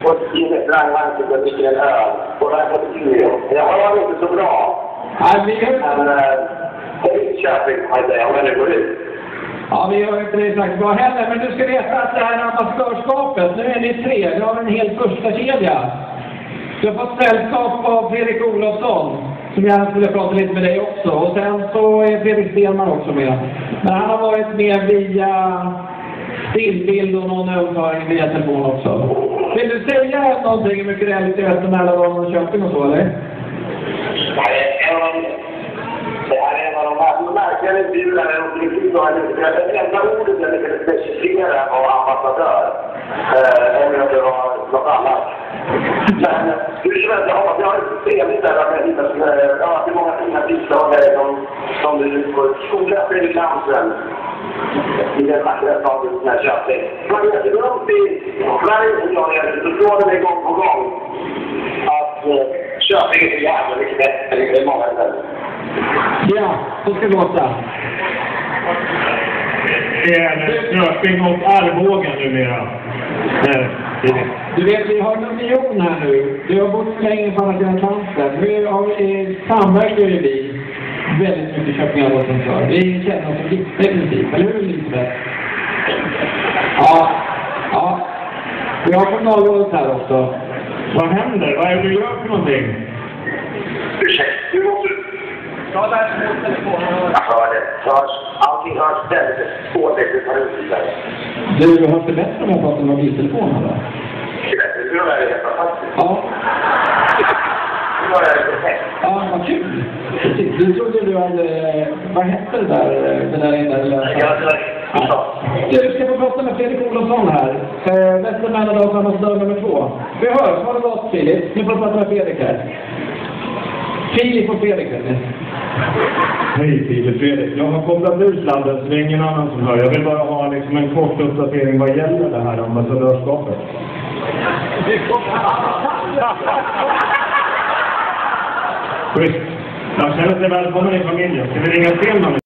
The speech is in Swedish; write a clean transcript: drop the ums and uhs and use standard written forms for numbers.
fått in ett rangvagn och mycket en öl. Och där fått in det. Jag har inte så bra. Men det är Köping, om det går ut. Ja, vi har inte det sagt vad heller, men du ska veta att det här ambassadörskapet, nu är ni 3, vi har en hel första kedja. Du har fått sällskap av Fredrik Olofsson, som jag skulle prata lite med dig också. Och sen så är Fredrik Stenman också med. Men han har varit med via stillbild och någon överföring via telefon också. Vill du säga någonting hur mycket realitet mellan dem och Köping och så, eller? Det här är en av de märkliga intervjuerna det enda ordet jag lyckades specificera var ambassadör. Eller om det var något annat. Men hur som helst, jag har ett trevligt där att jag hittar det är många fina tillslag som du får skola för i lansen. I den vackra staden som är Köping. Man vet runt i Sverige som jag är, så slår det mig gång på gång att Köping är så jävla mycket bättre än många ställen. Ja, så ska det låta. Det är Köping och Arboga numera. Du vet, vi har en union här nu. Vi har bott så länge på andra sidan Atlanten. Vi samverkar ju vi väldigt mycket Köping och Arboga. Vi känner oss som gifta i princip, eller hur Lisbeth? Ja. Vi har kommunalrådet här också. Vad händer? Vad är det du gör för någonting? Ursäkta, du måste... Ja, där är på telefonen. Jag hör det. Allting hörs väldigt spårväxligt här ute. Du har hört det bättre om jag pratar med mobiltelefonen, eller? Du har det helt fantastiskt. Ja. Du har det perfekt. Ja, vad kul. Precis. Du trodde du hade... Vad hette det där inne? Du ska få prata med Fredrik Olofsson här. Västermännadags ambassadör nummer 2. Vi hörs. Ha det gott, Filip. Nu får du prata med Fredrik här. Filip och Fredrik. Hej Filip, Fredrik. Jag har kopplat ut ladden så det är ingen annan som hör. Jag vill bara ha en kort uppdatering vad gäller det här ambassadörskapet. Schysst. Jag känner sig välkommen i familjen. Ska vi ringa Stenman?